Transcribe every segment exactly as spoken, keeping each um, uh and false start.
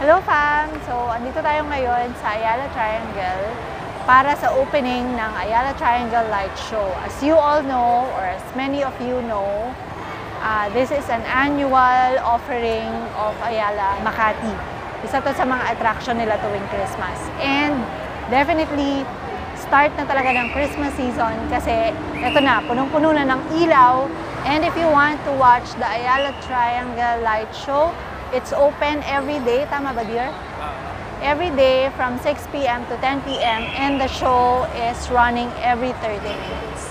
Hello fam! So, andito tayo ngayon sa Ayala Triangle para sa opening ng Ayala Triangle Light Show. As you all know, or as many of you know, uh, this is an annual offering of Ayala Makati. Isa to sa mga attraction nila tuwing Christmas. And definitely, start na talaga ng Christmas season kasi ito na, punong-puno na ng ilaw. And if you want to watch the Ayala Triangle Light Show, it's open every day, tama ba dear? Every day from six p m to ten p m and the show is running every thirty minutes.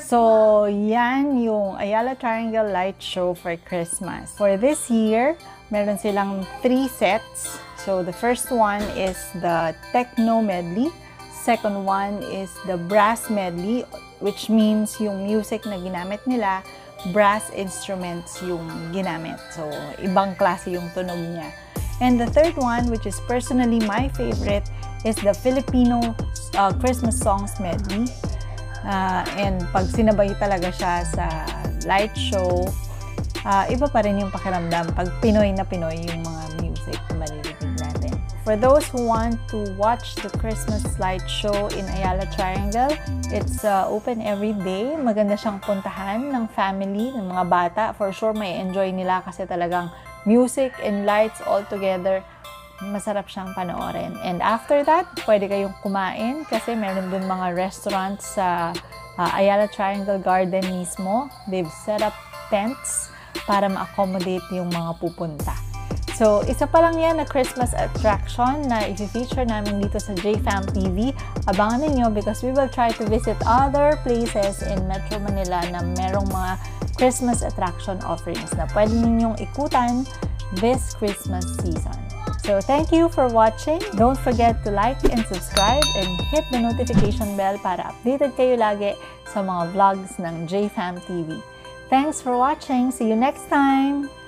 So, yan yung Ayala Triangle Light Show for Christmas. For this year, meron silang three sets. So, the first one is the Techno Medley. Second one is the Brass Medley, which means yung music na ginamit nila, brass instruments yung ginamit. So, ibang klase yung tunog niya. And the third one, which is personally my favorite, is the Filipino uh, Christmas Songs Medley. Uh, and pag sinabay talaga siya sa light show, uh, iba pa rin yung pakiramdam pag Pinoy na Pinoy yung mga music na maririnig natin. For those who want to watch the Christmas light show in Ayala Triangle, it's uh, open every day. Maganda siyang puntahan ng family, ng mga bata. For sure, may enjoy nila kasi talagang music and lights all together. Masarap siyang panoorin. And after that, pwede kayong kumain kasi meron dun mga restaurants sa uh, Ayala Triangle Garden mismo. They've set up tents para ma-accommodate yung mga pupunta. So, isa pa lang yan na Christmas attraction na i-feature namin dito sa J FAM T V. Abangan ninyo because we will try to visit other places in Metro Manila na merong mga Christmas attraction offerings na pwede ninyong ikutan this Christmas season. So, thank you for watching. Don't forget to like and subscribe and hit the notification bell para updated kayo lagi sa mga vlogs ng J FAM T V. Thanks for watching. See you next time!